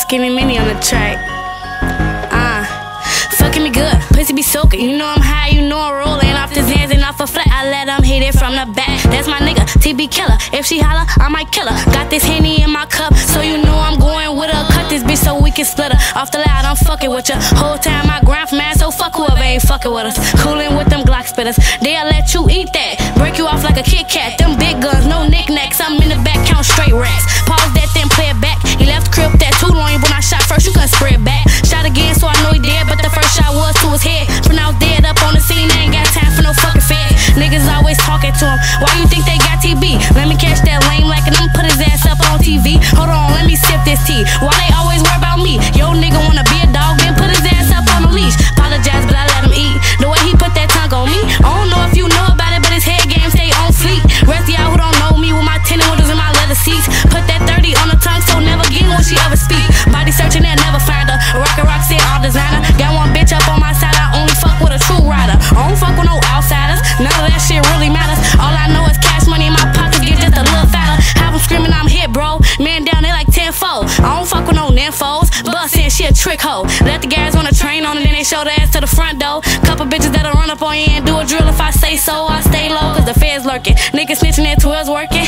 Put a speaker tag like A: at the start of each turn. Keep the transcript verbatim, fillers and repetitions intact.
A: Skinny Mini on the track. Uh, fucking me good, pussy be soaking. You know I'm high, you know I'm rolling off the Zans and off a flat. I let them hit it from the back. That's my nigga, T B Killer. If she holler, I might kill her. Got this Henny in my cup, so you know I'm going with her. Cut this bitch so we can split her. Off the loud, I'm fucking with ya. Whole time I grind for man, so fuck whoever ain't fucking with us. Coolin' with them Glock spitters, they'll let you eat that. Break you off like a Kit Kat. Them big guns, no knickknacks. I'm in the back, count straight racks. Pause that, then play it back. He left the crib with that too long. When I shot first, you couldn't spread back. Shot again, so I know he dead, but the first shot was to his head. Pronounced dead up on the scene, they ain't got time for no fucking fed. Niggas always talking to him. Why you think they got T B? Let me catch that lame like and I'ma put his ass up on T V. Hold on, let me sip this tea. Why they always worry about me? Yo, nigga wanna be a dog, then put his ass up on the leash. Apologize, but I let him eat. The way he put that tongue on me, I don't know if you know about it, but his head game stay on fleek. Rest of y'all who don't know me with my tinted windows and my leather seats. Put that thirty on the tongue, so never get when she ever speak. Body searching and never find her. Rock and rock said all designer. Got one bitch up on my side, I only fuck with a true rider. I don't fuck with no outsiders. None of that shit really matters. All I know is cash money in my pockets get just a little fatter. Have them screaming I'm hit, bro. Man down, they like tenfold. I don't fuck with no nymphos. Bust in, she a trick hoe. Let the guys on the train on and then they show the ass to the front door. Couple bitches that'll run up on you and do a drill if I say so. I stay low cause the feds lurking. Niggas snitching and twelves working.